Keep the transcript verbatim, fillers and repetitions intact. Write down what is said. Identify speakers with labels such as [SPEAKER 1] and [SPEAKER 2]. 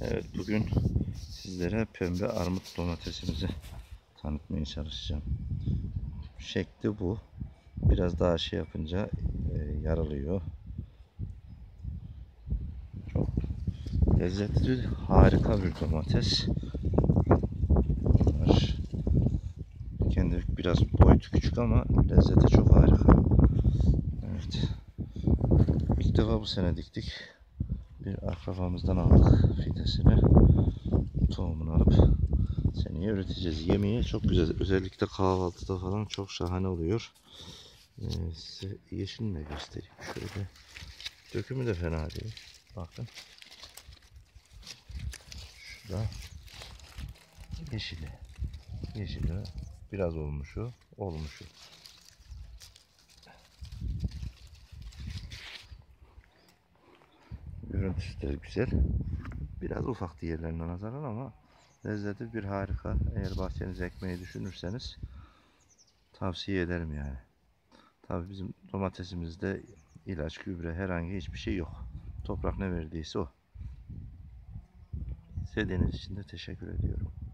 [SPEAKER 1] Evet, bugün sizlere pembe armut domatesimizi tanıtmaya çalışacağım. Şekli bu. Biraz daha şey yapınca e, yarılıyor. Çok lezzetli, harika bir domates. Bunlar kendi biraz boyutu küçük ama lezzeti çok harika. Evet. İlk defa bu sene diktik. Bir akrabamızdan aldık fidesini. Tohumunu alıp seneye üreteceğiz. Yemeği çok güzel. Özellikle kahvaltıda falan çok şahane oluyor. Ee, size yeşilini de göstereyim. Şöyle. Dökümü de fena değil. Bakın. Şurada yeşili. Yeşili. Biraz olmuşu. Olmuşu. Görüntüsü de güzel. Biraz ufak diğerlerine nazaran ama lezzeti bir harika. Eğer bahçenize ekmeği düşünürseniz tavsiye ederim yani. Tabii bizim domatesimizde ilaç, gübre herhangi hiçbir şey yok. Toprak ne verdiyse o. İzlediğiniz için de teşekkür ediyorum.